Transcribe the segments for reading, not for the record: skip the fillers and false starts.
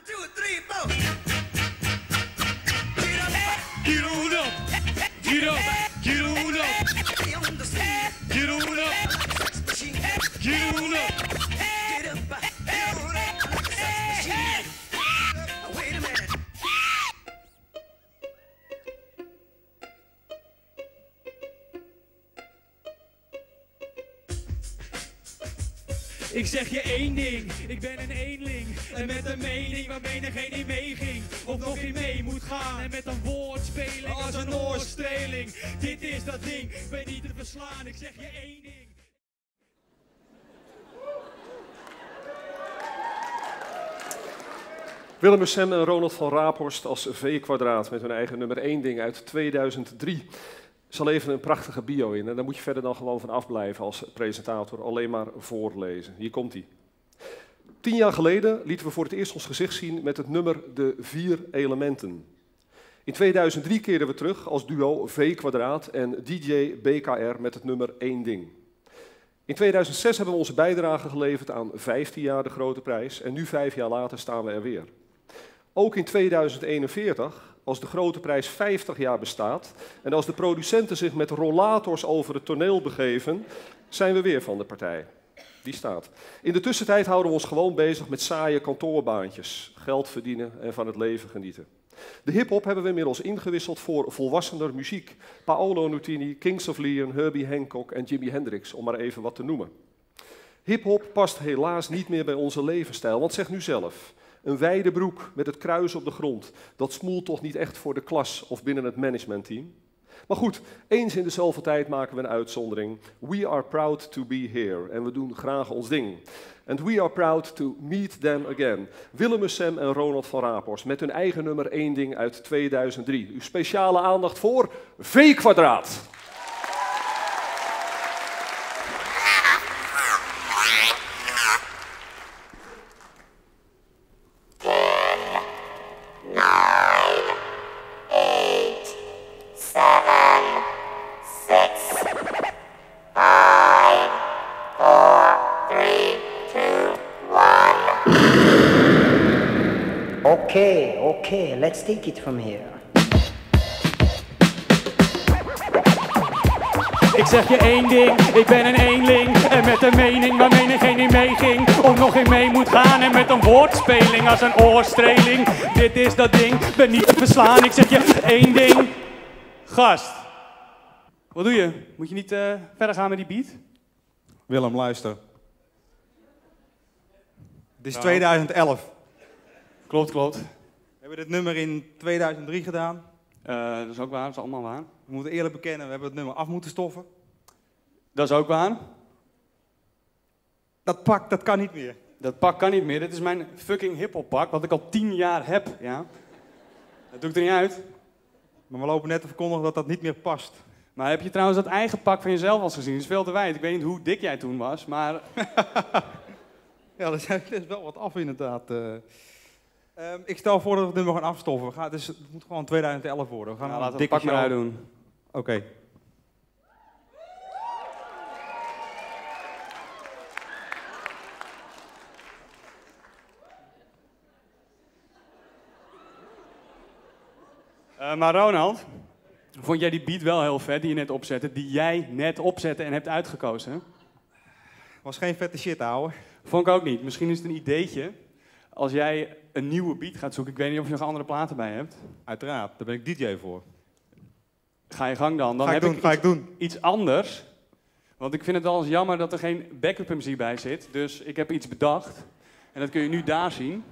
2, 3, 4. Get on up. Get up. Get on up. Get on up. Get on up. Get on up. Wait a minute. Ik zeg je één ding, ik ben een eenling. En met een mening waar menigeen in meeging. Of nog in mee moet gaan. En met een woordspeling als een oorstreling. Dit is dat ding, ik ben niet te verslaan. Ik zeg je één ding. Willem Sem en Ronald van Raaphorst als V-kwadraat met hun eigen nummer 1 ding uit 2003. Er zal even een prachtige bio in en daar moet je verder dan gewoon van afblijven als presentator, alleen maar voorlezen. Hier komt hij. 10 jaar geleden lieten we voor het eerst ons gezicht zien met het nummer De 4 Elementen. In 2003 keerden we terug als duo V-kwadraat en DJ BKR met het nummer 1 ding. In 2006 hebben we onze bijdrage geleverd aan 15 jaar de Grote Prijs en nu 5 jaar later staan we er weer. Ook in 2041, als de Grote Prijs 50 jaar bestaat en als de producenten zich met rollators over het toneel begeven, zijn we weer van de partij. Die staat. In de tussentijd houden we ons gewoon bezig met saaie kantoorbaantjes, geld verdienen en van het leven genieten. De hip-hop hebben we inmiddels ingewisseld voor volwassener muziek. Paolo Nutini, Kings of Leon, Herbie Hancock en Jimi Hendrix, om maar even wat te noemen. Hip-hop past helaas niet meer bij onze levensstijl, want zeg nu zelf. Een wijde broek met het kruis op de grond, dat smoelt toch niet echt voor de klas of binnen het managementteam? Maar goed, eens in de zoveel tijd maken we een uitzondering. We are proud to be here en we doen graag ons ding. And we are proud to meet them again. Willem Sem en Ronald van Raaphorst met hun eigen nummer 1 ding uit 2003. Uw speciale aandacht voor V-kwadraat. Okay, let's take it from here. Ik zeg je één ding, ik ben een eenling. En met een mening waar menigeen in meeging. Of nog in mee moet gaan en met een woordspeling als een oorstreling. Dit is dat ding, ben niet te verslaan. Ik zeg je één ding. Gast, wat doe je? Moet je niet verder gaan met die beat? Willem, luister. Het is 2011. Klopt. We hebben dit nummer in 2003 gedaan. Dat is ook waar, dat is allemaal waar. We moeten eerlijk bekennen, we hebben het nummer af moeten stoffen. Dat is ook waar. Dat pak, dat kan niet meer. Dat pak kan niet meer. Dit is mijn fucking hiphop pak, wat ik al 10 jaar heb. Ja. Dat doe ik er niet uit. Maar we lopen net te verkondigen dat dat niet meer past. Maar heb je trouwens dat eigen pak van jezelf al eens gezien? Dat is veel te wijd. Ik weet niet hoe dik jij toen was, maar... Ja, er is wel wat af inderdaad. Ik stel voor dat we het nummer gaan afstoffen. Het moet gewoon 2011 worden. We gaan laten we het pak maar uitdoen. Oké. Maar Ronald, vond jij die beat wel heel vet die je net opzette? Die jij net opzette en hebt uitgekozen? Was geen vette shit, ouwe. Vond ik ook niet. Misschien is het een ideetje. Als jij een nieuwe beat gaat zoeken, ik weet niet of je nog andere platen bij hebt. Uiteraard, daar ben ik DJ voor. Ga je gang dan. Ga ik doen. Iets anders. Want ik vind het wel eens jammer dat er geen backup MC bij zit. Dus ik heb iets bedacht. En dat kun je nu daar zien.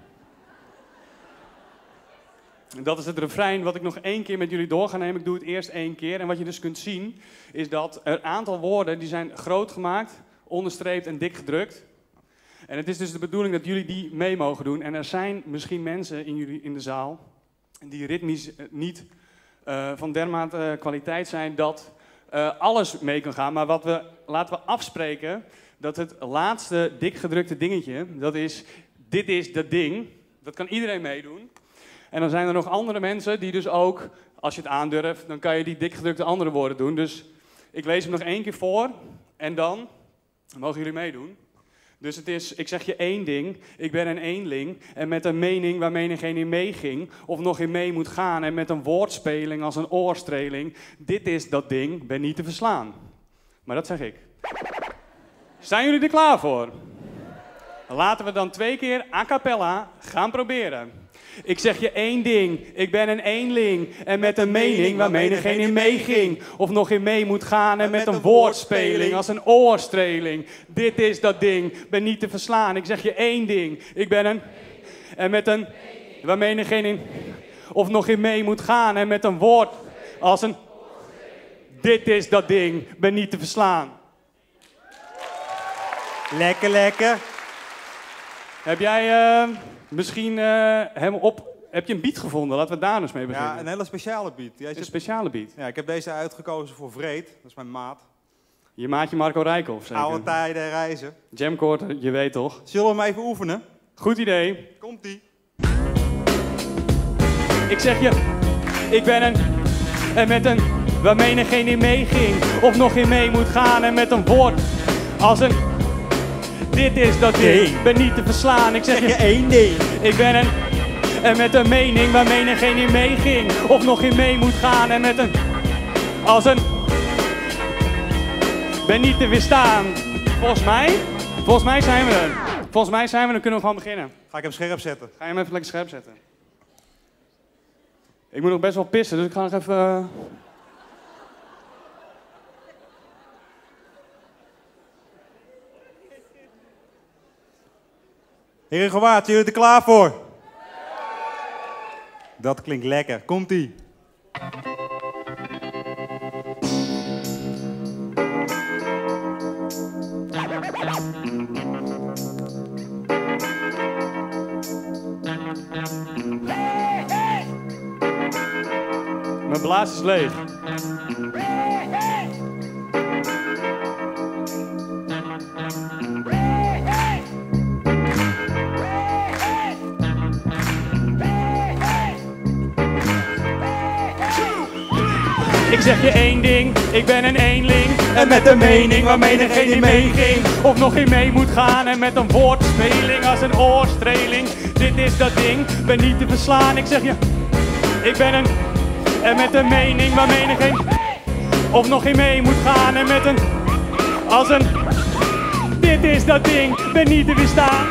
En dat is het refrein wat ik nog 1 keer met jullie door ga nemen. Ik doe het eerst 1 keer. En wat je dus kunt zien, is dat er een aantal woorden die zijn groot gemaakt, onderstreept en dik gedrukt. En het is dus de bedoeling dat jullie die mee mogen doen. En er zijn misschien mensen in de zaal die ritmisch niet van dermate kwaliteit zijn dat alles mee kan gaan. Maar laten we afspreken dat het laatste dik gedrukte dingetje, dat is, dit is dat ding. Dat kan iedereen meedoen. En dan zijn er nog andere mensen die dus ook, als je het aandurft, dan kan je die dik gedrukte andere woorden doen. Dus ik lees hem nog 1 keer voor en dan mogen jullie meedoen. Dus het is, ik zeg je één ding, ik ben een eenling en met een mening waar menigeen in meeging of nog in mee moet gaan en met een woordspeling als een oorstreling. Dit is dat ding, ben niet te verslaan. Maar dat zeg ik. Zijn jullie er klaar voor? Laten we dan 2 keer a cappella gaan proberen. Ik zeg je één ding, ik ben een eenling en met een mening waar menigeen in meeging of nog in mee moet gaan en met een woordspeling als een oorstreling. Dit is dat ding, ben niet te verslaan. Ik zeg je één ding, ik ben een en met een waar menigeen in of nog in mee moet gaan en met een woord als een. Dit is dat ding, ben niet te verslaan. Lekker, lekker. Heb jij misschien heb je een beat gevonden? Laten we daar eens mee beginnen. Ja, een hele speciale beat. Een speciale beat. Ja, ik heb deze uitgekozen voor Vreed, dat is mijn maat. Je maatje Marco Rijkoff, zeker? Oude tijden reizen. Jamcord, je weet toch? Zullen we hem even oefenen? Goed idee. Komt-ie. Ik zeg je, ik ben een en met een waar menigeen in meeging of nog in mee moet gaan en met een woord als een. Dit is dat ding, ben niet te verslaan. Ik zeg je één ding. Ik ben een en met een mening waar menigeen in meeging of nog in mee moet gaan en met een als een ben niet te weerstaan. Volgens mij zijn we er. Volgens mij zijn we er, dan kunnen we gewoon beginnen. Ga ik hem scherp zetten? Ga je hem even lekker scherp zetten. Ik moet nog best wel pissen, dus ik ga nog even. Heren gewaard, zijn jullie er klaar voor? Dat klinkt lekker. Komt-ie. Mijn blaas is leeg. Ik zeg je één ding, ik ben een eenling en met een mening waar menigeen in meeging of nog in mee moet gaan en met een woordspeling als een oorstreling. Dit is dat ding, ben niet te verslaan. Ik zeg je, ik ben een en met een mening waar menigeen of nog in mee moet gaan en met een als een. Dit is dat ding, ben niet te weerstaan.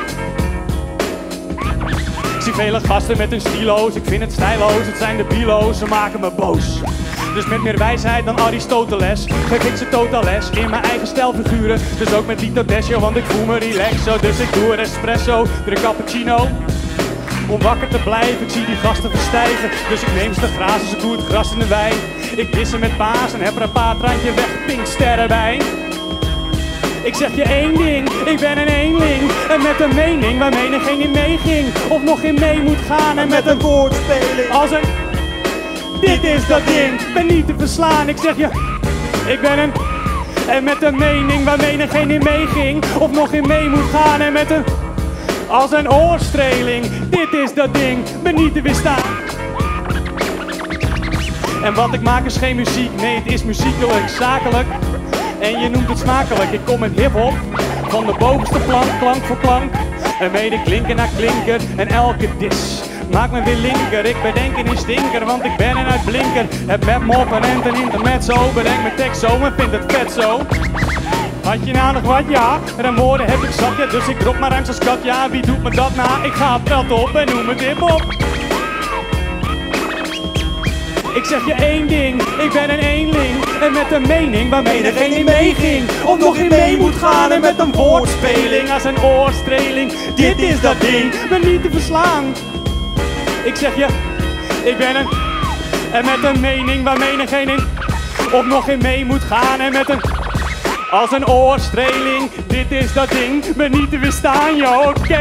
Ik zie vele gasten met hun stilo's, ik vind het stijloos, het zijn de bilo's, ze maken me boos. Dus met meer wijsheid dan Aristoteles geef ik ze totaal les in mijn eigen stijlfiguren. Dus ook met Lito Desio, want ik voel me relaxo. Dus ik doe een espresso, drink cappuccino om wakker te blijven. Ik zie die gasten verstijgen, dus ik neem ze te grazen, dus ik doe het gras in de wijn. Ik dis ze met paas en heb er een paardrandje weg, pinksterren bij. Ik zeg je één ding, ik ben een eenling en met een mening waar menigeen in meeging of nog in mee moet gaan en met een woordspeling als een. Dit is dat ding, ben niet te verslaan. Ik zeg je, ik ben een en met een mening waar menigeen in meeging of nog in mee moet gaan en met een als een oorstreling. Dit is dat ding, ben niet te weerstaan. En wat ik maak is geen muziek, nee het is muziekelijk, zakelijk. En je noemt het smakelijk, ik kom met hiphop van de bovenste plank, klank voor klank. En mede klinken naar klinker en elke dis maak me weer linker. Ik bedenk een stinker, want ik ben een uitblinker. Heb met moppen en een intermezzo, bedenk mijn tekst zo en vind het vet zo. Had je nou nog wat? Ja, en woorden heb ik zat, ja, dus ik drop maar ruimte als kat. Ja, wie doet me dat na? Ik ga het prat op en noem het hip-hop. Ik zeg je één ding, ik ben een eenling en met een mening waar menigeen in meeging of nog in mee moet gaan en met een woordspeling als een oorstreling. Dit is dat ding, ben niet te verslaan. Ik zeg je, ik ben een en met een mening waar menigeen in of nog in mee moet gaan en met een als een oorstreling. Dit is dat ding, ben niet te weerstaan, joh, oké?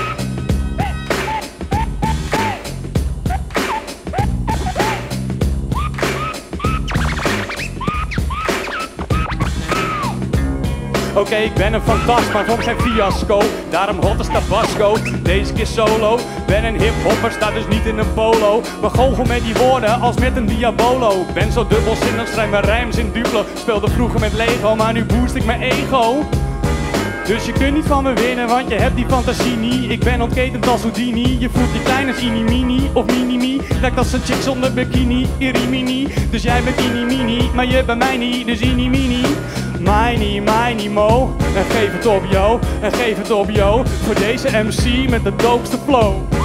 Oké, ik ben een fantast, maar soms geen fiasco. Daarom hot als Tabasco, deze keer solo. Ben een hiphopper, sta dus niet in een polo. Maar goochel met die woorden als met een diabolo. Ben zo dubbelzinnig, schrijf mijn rijms in Duplo. Speelde vroeger met Lego, maar nu boost ik mijn ego. Dus je kunt niet van me winnen, want je hebt die fantasie niet. Ik ben ontketend als Houdini. Je voelt je klein als Inimini of Minimi. Lijkt als een chick zonder bikini, Irimini. Dus jij bent Inimini, maar je bij mij niet, dus Inimini. Mini, mo. En geef het op, yo. En geef het op, yo. Voor deze MC met de doopste flow.